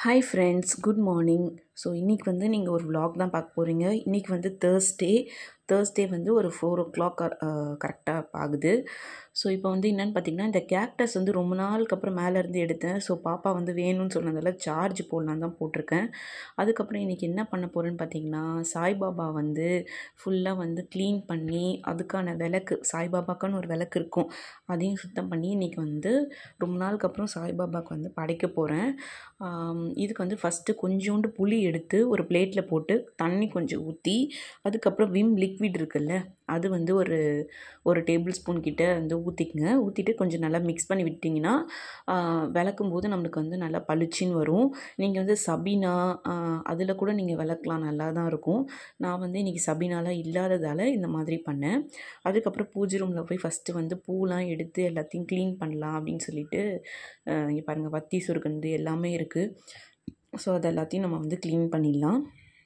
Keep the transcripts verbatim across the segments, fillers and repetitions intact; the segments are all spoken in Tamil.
Hi friends, good morning. So இன்றைக்கி வந்து நீங்கள் ஒரு vlog தான் பார்க்க போகிறீங்க. இன்றைக்கி வந்து தேர்ஸ்டே தேர்ஸ்டே வந்து ஒரு ஃபோர் ஓ கிளாக் கரெக்டாக ஆகுது. ஸோ இப்போ வந்து என்னென்னு பார்த்தீங்கன்னா, இந்த கேக்டஸ் வந்து ரொம்ப நாளுக்கு அப்புறம் மேலேருந்து எடுத்தேன். ஸோ பாப்பா வந்து வேணும்னு சொன்னதால சார்ஜ் போடலான்னு தான் போட்டிருக்கேன். அதுக்கப்புறம் இன்றைக்கி என்ன பண்ண போகிறேன்னு பார்த்தீங்கன்னா, சாய்பாபா வந்து ஃபுல்லாக வந்து க்ளீன் பண்ணி அதுக்கான விளக்கு, சாய்பாபாக்கான ஒரு விளக்கு இருக்கும், அதையும் சுத்தம் பண்ணி இன்றைக்கி வந்து ரொம்ப நாளுக்கு அப்புறம் சாய்பாபாவுக்கு வந்து படைக்க போகிறேன். இதுக்கு வந்து ஃபஸ்ட்டு கொஞ்சோண்டு புளி எடுத்து ஒரு பிளேட்டில் போட்டு தண்ணி கொஞ்சம் ஊற்றி, அதுக்கப்புறம் விம் லிக்விட் இருக்குல்ல, அது வந்து ஒரு ஒரு டேபிள் ஸ்பூன் கிட்ட வந்து ஊற்றிக்குங்க. ஊற்றிட்டு கொஞ்சம் நல்லா மிக்ஸ் பண்ணி விட்டிங்கன்னா விளக்கும் போது நம்மளுக்கு வந்து நல்லா பளிச்சின்னு வரும். நீங்கள் வந்து சபீனா அதில் கூட நீங்கள் விளக்கலாம், நல்லா தான் இருக்கும். நான் வந்து இன்றைக்கி சபீனாலாம் இல்லாததால் இந்த மாதிரி பண்ணேன். அதுக்கப்புறம் பூஜை ரூமில் போய் ஃபஸ்ட்டு வந்து பூலாம் எடுத்து எல்லாத்தையும் க்ளீன் பண்ணலாம் அப்படின்னு சொல்லிட்டு, இங்கே பாருங்கள் வத்தி சுருக்குனது எல்லாமே இருக்குது. ஸோ அது எல்லாத்தையும் நம்ம வந்து க்ளீன் பண்ணிடலாம்.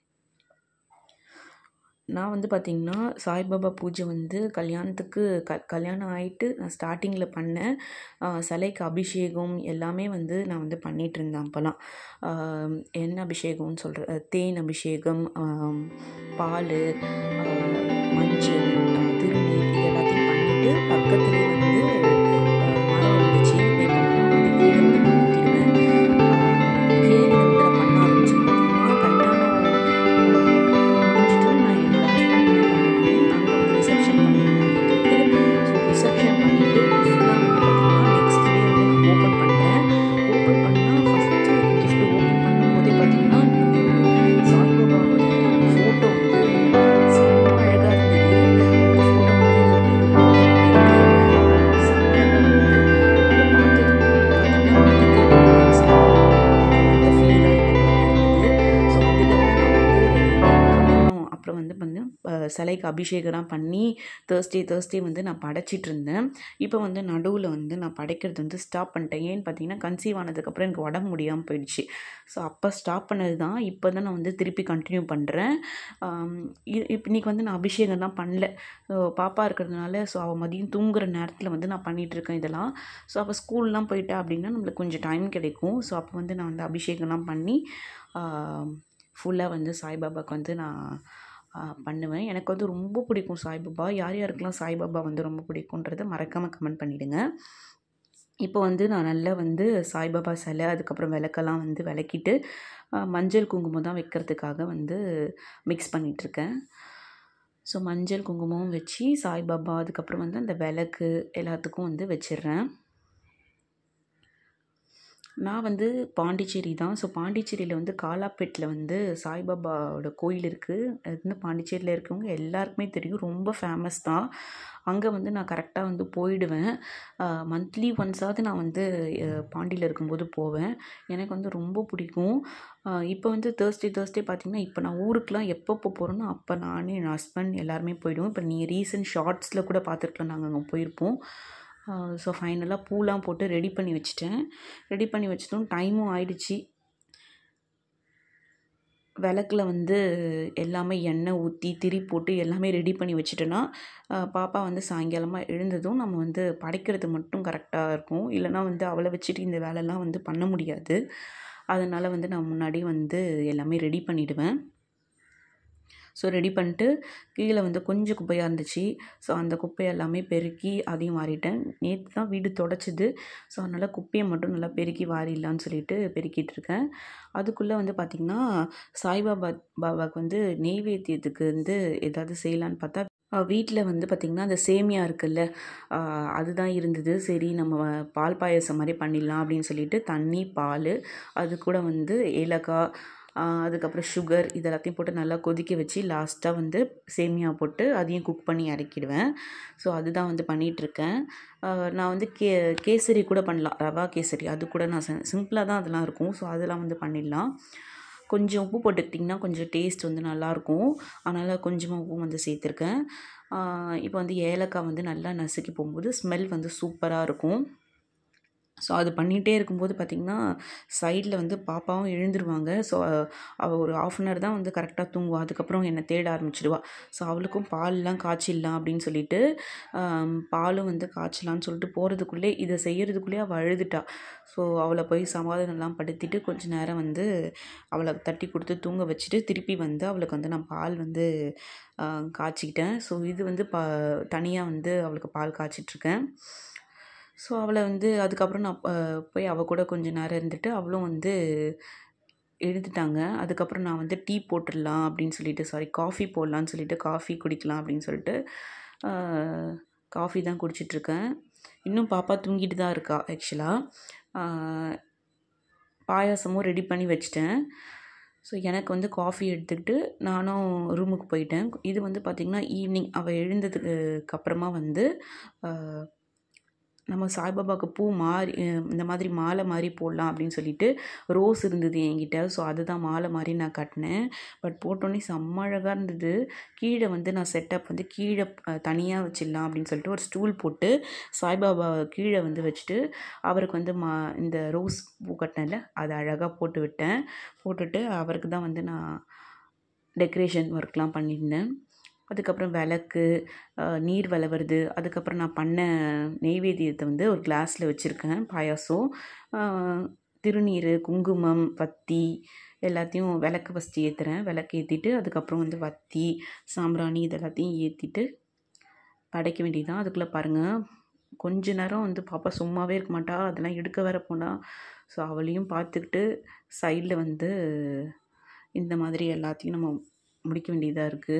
நான் வந்து பார்த்திங்கன்னா, சாய்பாபா பூஜை வந்து கல்யாணத்துக்கு க கல்யாணம் ஆகிட்டு நான் ஸ்டார்டிங்கில் பண்ணேன். சிலைக்கு அபிஷேகம் எல்லாமே வந்து நான் வந்து பண்ணிகிட்ருந்தேன். அப்போலாம் என்ன அபிஷேகம்னு சொல்கிற, தேன் அபிஷேகம், பால், மஞ்சள், திருநீர், இது எல்லாத்தையும் பண்ணிவிட்டு பக்கத்துலேயே வந்து மரம் இருந்துச்சு, வேப்பமரம், அது கீழே வந்து ஊற்றிடுவேன். ஏன் இதை வந்து நான் பண்ண ஆரம்பிச்சேன்னு பார்த்தீங்கன்னா, கல்யாணம் முடிஞ்சிட்டு நான் என்னோடய ஹஸ்பண்ட் என்ன பண்ணுவேன், அங்கே வந்து ரிசப்ஷன் பண்ணிடலாம் அப்படின்ட்டு. ஸோ ரிசப்ஷன் பண்ணிவிட்டு ஃபுல்லாக வந்து பார்த்திங்கன்னா நெக்ஸ்ட் டே வந்து நான் ஓப்பன் பண்ணேன். ஓப்பன் பண்ணால் ஃபஸ்ட்டு கிஃப்ட் ஓப்பன் பண்ணும்போதே பார்த்திங்கன்னா, சாய்பாபாவோட ஃபோட்டோ வந்து செம்ம அழகாக இருந்தது. இந்த ஃபோட்டோ வந்து செம்ம அழகாக இருந்தது. அதை பார்த்ததும் பார்த்திங்கன்னா வீட்டுக்கு அந்த ஃபீல் தான் எனக்கு இருந்தது. ஸோ அதுலேருந்து நான் வந்து கல்யாணம் அப்புறம் வந்து வந்து சிலைக்கு அபிஷேகம்லாம் பண்ணி தேர்ஸ்டே தேர்ஸ்டே வந்து நான் படைச்சிட்டு இருந்தேன். இப்போ வந்து நடுவில் வந்து நான் படைக்கிறது வந்து ஸ்டாப் பண்ணிட்டேன். ஏன்னு பார்த்தீங்கன்னா, கன்சீவ் ஆனதுக்கப்புறம் எனக்கு உடம்பு முடியாமல் போயிடுச்சு. ஸோ அப்போ ஸ்டாப் பண்ணது தான். இப்போ தான் நான் வந்து திருப்பி கண்டினியூ பண்ணுறேன். இப்போ இன்றைக்கி வந்து நான் அபிஷேகம் தான் பண்ணல. ஸோ பாப்பா இருக்கிறதுனால, ஸோ அவள் மதியம் தூங்குகிற நேரத்தில் வந்து நான் பண்ணிகிட்ருக்கேன் இதெல்லாம். ஸோ அப்போ ஸ்கூல்லாம் போயிட்டா அப்படின்னா நம்மளுக்கு கொஞ்சம் டைம் கிடைக்கும். ஸோ அப்போ வந்து நான் வந்து அபிஷேகம்லாம் பண்ணி ஃபுல்லாக வந்து சாய்பாபாவுக்கு வந்து நான் பண்ணுவேன். எனக்கு வந்து ரொம்ப பிடிக்கும் சாய்பாபா. யார் யாருக்கெல்லாம் சாய்பாபா வந்து ரொம்ப பிடிக்குன்றதை மறக்காமல் கமெண்ட் பண்ணிவிடுங்க. இப்போ வந்து நான் நல்லா வந்து சாய்பாபா சிலை, அதுக்கப்புறம் விளக்கெல்லாம் வந்து விளக்கிட்டு மஞ்சள் குங்குமம் தான் வைக்கிறதுக்காக வந்து மிக்ஸ் பண்ணிகிட்ருக்கேன். ஸோ மஞ்சள் குங்குமம் வச்சு சாய்பாபா, அதுக்கப்புறம் வந்து அந்த விளக்கு எல்லாத்துக்கும் வந்து வச்சிடுறேன். நான் வந்து பாண்டிச்சேரி தான். ஸோ பாண்டிச்சேரியில் வந்து காலாப்பேட்டில் வந்து சாய்பாபாவோட கோயில் இருக்குது. அது வந்து பாண்டிச்சேரியில் இருக்கவங்க எல்லாருக்குமே தெரியும், ரொம்ப ஃபேமஸ் தான். அங்கே வந்து நான் கரெக்டாக வந்து போயிடுவேன். மந்த்லி ஒன்ஸாவது நான் வந்து பாண்டியில் இருக்கும்போது போவேன். எனக்கு வந்து ரொம்ப பிடிக்கும். இப்போ வந்து தேர்ஸ்டே தேர்ஸ்டே பார்த்திங்கன்னா, இப்போ நான் ஊருக்குலாம் எப்பப்போ போகிறேனோ அப்போ நான், என் ஹஸ்பண்ட் எல்லாருமே போயிடுவோம். இப்போ நீ ரீசன்ட் ஷார்ட்ஸில் கூட பார்த்துருக்கலாம், நாங்கள் அங்கே போயிருப்போம். ஸோ ஃபைனலாக பூலாம் போட்டு ரெடி பண்ணி வச்சுட்டேன். ரெடி பண்ணி வச்சிட்டோம், டைமும் ஆயிடுச்சு. விளக்குல வந்து எல்லாமே எண்ணெய் ஊற்றி திரி போட்டு எல்லாமே ரெடி பண்ணி வச்சுட்டேன்னா, பாப்பா வந்து சாயங்காலமாக எழுந்ததும் நம்ம வந்து படைக்கிறது மட்டும் கரெக்டாக இருக்கும். இல்லைனா வந்து அவளை வச்சுட்டு இந்த வேலைலாம் வந்து பண்ண முடியாது. அதனால் வந்து நான் முன்னாடி வந்து எல்லாமே ரெடி பண்ணிவிடுவேன். ஸோ ரெடி பண்ணிட்டு கீழே வந்து கொஞ்சம் குப்பையாக இருந்துச்சு. ஸோ அந்த குப்பையை எல்லாமே பெருக்கி அதையும் வாரிட்டேன். நேற்று தான் வீடு தொடச்சிது. ஸோ அதனால் குப்பையை மட்டும் நல்லா பெருக்கி வாரிடலான்னு சொல்லிட்டு பெருக்கிட்டுருக்கேன். அதுக்குள்ளே வந்து பார்த்திங்கன்னா, சாய்பாபா பாபாவுக்கு வந்து நெய்வேத்தியத்துக்கு வந்து ஏதாவது செய்யலான்னு பார்த்தா, வீட்டில் வந்து பார்த்திங்கன்னா அந்த சேமியா இருக்குல்ல, அதுதான் இருந்தது. சரி நம்ம பால் பாயசம் மாதிரி பண்ணிடலாம் அப்படின்னு சொல்லிட்டு தண்ணி, பால், அது கூட வந்து ஏலக்காய், அதுக்கப்புறம் சுகர், இது எல்லாத்தையும் போட்டு நல்லா கொதிக்க வச்சு லாஸ்ட்டாக வந்து சேமியா போட்டு அதையும் குக் பண்ணி இறக்கிடுவேன். ஸோ அதுதான் வந்து பண்ணிகிட்ருக்கேன். நான் வந்து கே கேசரி கூட பண்ணலாம், ரவா கேசரி. அது கூட நான் சிம்பிளாக தான் அதெல்லாம் இருக்கும். ஸோ அதெல்லாம் வந்து பண்ணிடலாம். கொஞ்சம் உப்பு போட்டுக்கிட்டிங்கன்னா கொஞ்சம் டேஸ்ட் வந்து நல்லாயிருக்கும். அதனால் கொஞ்சமாக உப்பு வந்து சேர்த்துருக்கேன். இப்போ வந்து ஏலக்காய் வந்து நல்லா நசுக்கி போகும்போது ஸ்மெல் வந்து சூப்பராக இருக்கும். ஸோ அது பண்ணிகிட்டே இருக்கும்போது பார்த்திங்கன்னா சைடில் வந்து பாப்பாவும் எழுந்துருவாங்க. ஸோ அவள் ஒரு ஆஃப் அன் ஹவர் தான் வந்து கரெக்டாக தூங்குவாள். அதுக்கப்புறம் என்னை தேட ஆரம்பிச்சிடுவாள். ஸோ அவளுக்கும் பால்லாம் காய்ச்சிடலாம் அப்படின்னு சொல்லிட்டு பாலும் வந்து காய்ச்சலான்னு சொல்லிட்டு போகிறதுக்குள்ளே இதை செய்கிறதுக்குள்ளே அவள் அழுதுட்டா. ஸோ அவளை போய் சமாதானம்லாம் படுத்திட்டு கொஞ்ச நேரம் வந்து அவளை தட்டி கொடுத்து தூங்க வச்சுட்டு திருப்பி வந்து அவளுக்கு வந்து நான் பால் வந்து காய்ச்சிக்கிட்டேன். ஸோ இது வந்து ப தனியாக வந்து அவளுக்கு பால் காய்ச்சிட்ருக்கேன். ஸோ அவளை வந்து அதுக்கப்புறம் நான் போய் அவள் கூட கொஞ்சம் நேரம் இருந்துட்டு அவளும் வந்து எழுந்துட்டாங்க. அதுக்கப்புறம் நான் வந்து டீ போட்டுடலாம் அப்படின்னு சொல்லிட்டு சாரி காஃபி போடலான்னு சொல்லிட்டு காஃபி குடிக்கலாம் அப்படின்னு சொல்லிட்டு காஃபி தான் குடிச்சிட்ருக்கேன். இன்னும் பாப்பா தூங்கிட்டு தான் இருக்கா. ஆக்சுவலாக பாயாசமும் ரெடி பண்ணி வச்சிட்டேன். ஸோ எனக்கு வந்து காஃபி எடுத்துக்கிட்டு நானும் ரூமுக்கு போயிட்டேன். இது வந்து பார்த்திங்கன்னா ஈவினிங் அவள் எழுந்ததுக்கு அப்புறமா வந்து நம்ம சாய்பாபாவுக்கு பூ மாறி இந்த மாதிரி மாலை மாதிரி போடலாம் அப்படின்னு சொல்லிட்டு ரோஸ் இருந்தது என்கிட்ட. ஸோ அதுதான் மாலை மாதிரி நான் கட்டினேன். பட் போட்டோன்னே செம்ம அழகாக இருந்தது. கீழே வந்து நான் செட்டப் வந்து கீழே தனியாக வச்சிடலாம் அப்படின்னு சொல்லிட்டு ஒரு ஸ்டூல் போட்டு சாய்பாபா கீழே வந்து வச்சுட்டு அவருக்கு வந்து மா இந்த ரோஸ் பூ கட்டினேன்ல அதை அழகாக போட்டு விட்டேன். போட்டுட்டு அவருக்கு தான் வந்து நான் டெக்கரேஷன் ஒர்க்லாம் பண்ணியிருந்தேன். அதுக்கப்புறம் விளக்கு நீர் விளவுறது, அதுக்கப்புறம் நான் பண்ண நெய்வேத்தியத்தை வந்து ஒரு கிளாஸில் வச்சுருக்கேன். பாயாசம், திருநீர், குங்குமம், வத்தி எல்லாத்தையும் விளக்கு ஃபஸ்ட்டு ஏற்றுறேன். விளக்கு ஏற்றிட்டு அதுக்கப்புறம் வந்து வத்தி சாம்பிராணி இது எல்லாத்தையும் ஏற்றிட்டு படைக்க வேண்டியதுதான். அதுக்குள்ளே பாருங்கள் கொஞ்ச நேரம் வந்து பாப்பா சும்மாவே இருக்க மாட்டா. அதெல்லாம் எடுக்க வேற போனா. ஸோ அவளையும் பார்த்துக்கிட்டு சைடில் வந்து இந்த மாதிரி எல்லாத்தையும் நம்ம முடிக்க வேண்டியதாக இருக்குது.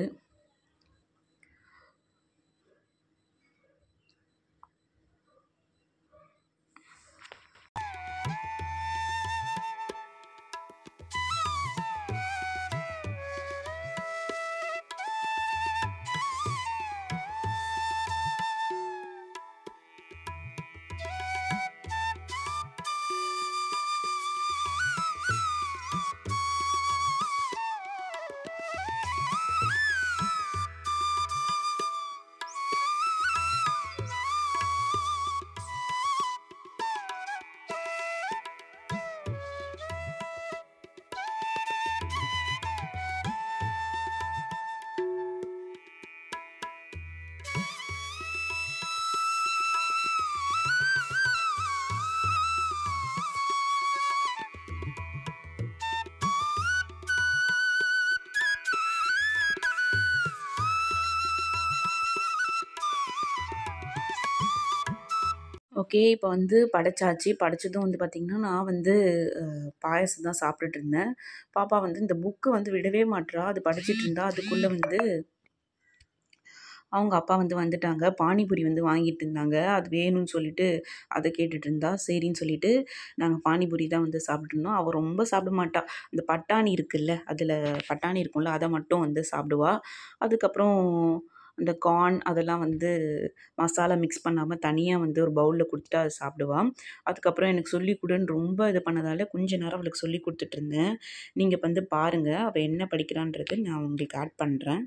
ஓகே, இப்போ வந்து படைச்சாச்சு. படைச்சதும் வந்து பார்த்திங்கன்னா நான் வந்து பாயாசம் தான் சாப்பிட்டுட்டு இருந்தேன். பாப்பா வந்து இந்த புக்கு வந்து விடவே மாட்றா. அது படிச்சிட்டு இருந்தா. அதுக்குள்ளே வந்து அவங்க அப்பா வந்து வந்துட்டாங்க. பானிபூரி வந்து வாங்கிட்டு இருந்தாங்க. அது வேணும்னு சொல்லிட்டு அதை கேட்டுட்டு இருந்தா. சரின்னு சொல்லிட்டு நாங்கள் பானிபூரி தான் வந்து சாப்பிட்டுருந்தோம். அவள் ரொம்ப சாப்பிட மாட்டா. அந்த பட்டாணி இருக்குல்ல, அதில் பட்டாணி இருக்கும்ல அதை மட்டும் வந்து சாப்பிடுவா. அதுக்கப்புறம் அந்த கார்ன் அதெல்லாம் வந்து மசாலா மிக்ஸ் பண்ணாமல் தனியாக வந்து ஒரு பவுலில் கொடுத்துட்டு அதை சாப்பிடுவான். அதுக்கப்புறம் எனக்கு சொல்லி கொடுன்னு ரொம்ப இது பண்ணதால் கொஞ்ச நேரம் அவளுக்கு சொல்லி கொடுத்துட்ருந்தேன். நீங்கள் வந்து பாருங்கள் அவள் என்ன படிக்கிறான்றது நான் உங்களுக்கு ஆட் பண்ணுறேன்.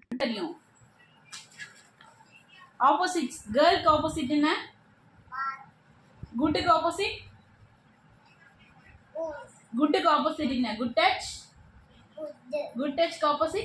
ஆப்போசிட் கேர்ளுக்கு ஆப்போசிட் என்ன? குட்டுக்கு ஆப்போசிட்? குட்டுக்கு ஆப்போசிட் என்ன? Good touch. குட் டச்க்கு ஆப்போசிட்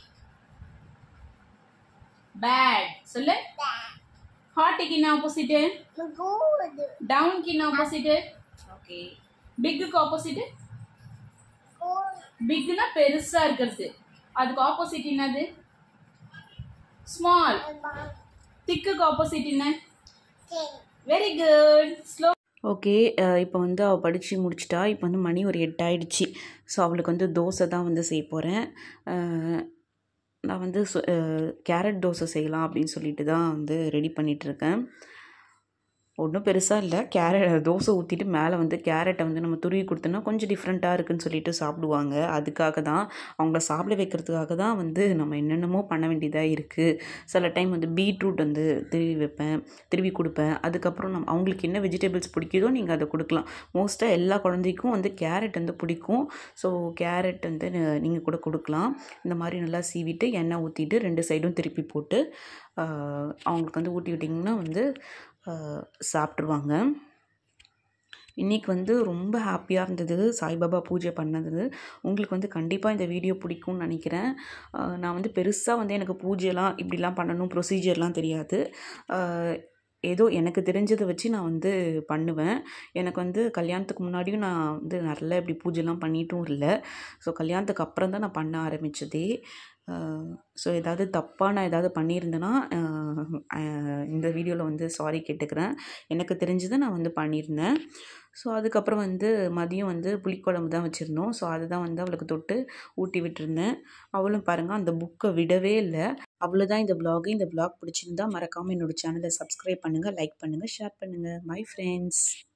பேட். சொல்லு. ஹார்ட்க்கு என்ன ஆப்போசிட்? குட். டவுன்க்கு என்ன ஆப்போசிட்? ஓகே. பிக்குக்கு ஆப்போசிட்? குட். பிக்னா பெருசா இருக்குது. அதுக்கு ஆப்போசிட் என்னது? ஸ்மால். திக்குக்கு ஆப்போசிட் என்ன? Very good. ஸ்லோ. ஓகே, இப்போ வந்து அவள் படித்து முடிச்சிட்டா. இப்போ வந்து மணி ஒரு எட்டு ஆயிடுச்சு. ஸோ அவளுக்கு வந்து தோசை தான் வந்து செய்ய போகிறேன். நான் வந்து கேரட் தோசை செய்யலாம் அப்படின்னு சொல்லிட்டு தான் வந்து ரெடி பண்ணிகிட்ருக்கேன். ஒன்றும் பெருசாக இல்லை. கேரட் தோசை ஊற்றிட்டு மேலே வந்து கேரட்டை வந்து நம்ம துருவி கொடுத்தோன்னா கொஞ்சம் டிஃப்ரெண்ட்டாக இருக்குதுன்னு சொல்லிட்டு சாப்பிடுவாங்க. அதுக்காக தான் அவங்கள சாப்பிட வைக்கிறதுக்காக தான் வந்து நம்ம என்னென்னமோ பண்ண வேண்டியதாக இருக்குது. சில டைம் வந்து பீட்ரூட் வந்து திருவி வைப்பேன், திருவி கொடுப்பேன். அதுக்கப்புறம் நம்ம அவங்களுக்கு என்ன வெஜிடபிள்ஸ் பிடிக்குதோ நீங்கள் அதை கொடுக்கலாம். மோஸ்ட்டாக எல்லா குழந்தைக்கும் வந்து கேரட் வந்து பிடிக்கும். ஸோ கேரட் வந்து நீங்கள் கூட கொடுக்கலாம். இந்த மாதிரி நல்லா சீவிட்டு எண்ணெய் ஊற்றிட்டு ரெண்டு சைடும் திருப்பி போட்டு அவங்களுக்கு வந்து ஊட்டி விட்டிங்கன்னா வந்து சாப்பிட்ருவாங்க. இன்றைக்கி வந்து ரொம்ப ஹாப்பியாக இருந்தது சாய்பாபா பூஜை பண்ணது. உங்களுக்கு வந்து கண்டிப்பாக இந்த வீடியோ பிடிக்கும்னு நினைக்கிறேன். நான் வந்து பெருசாக வந்து எனக்கு பூஜைலாம் இப்படிலாம் பண்ணணும் ப்ரொசீஜர்லாம் தெரியாது. ஏதோ எனக்கு தெரிஞ்சதை வச்சு நான் வந்து பண்ணுவேன். எனக்கு வந்து கல்யாணத்துக்கு முன்னாடியும் நான் வந்து நல்லா இப்படி பூஜைலாம் பண்ணிட்டும் இல்லை. ஸோ கல்யாணத்துக்கு அப்புறம் தான் நான் பண்ண ஆரம்பித்ததே. ஸோ ஏதாவது தப்பாக நான் ஏதாவது பண்ணியிருந்தேன்னா இந்த வீடியோவில் வந்து சாரி கேட்டுக்கிறேன். எனக்கு தெரிஞ்சதை நான் வந்து பண்ணியிருந்தேன். ஸோ அதுக்கப்புறம் வந்து மதியம் வந்து புளிக்குழம்பு தான் வச்சுருந்தோம். ஸோ அதுதான் வந்து அவளுக்கு தொட்டு ஊட்டி விட்டுருந்தேன். அவளும் பாருங்கள் அந்த புக்கை விடவே இல்லை. அவ்வளோதான் இந்த விலாகு. இந்த விலாக் பிடிச்சிருந்தா மறக்காமல் என்னோடய சேனலை சப்ஸ்கிரைப் பண்ணுங்கள், லைக் பண்ணுங்கள், ஷேர் பண்ணுங்கள். Bye friends.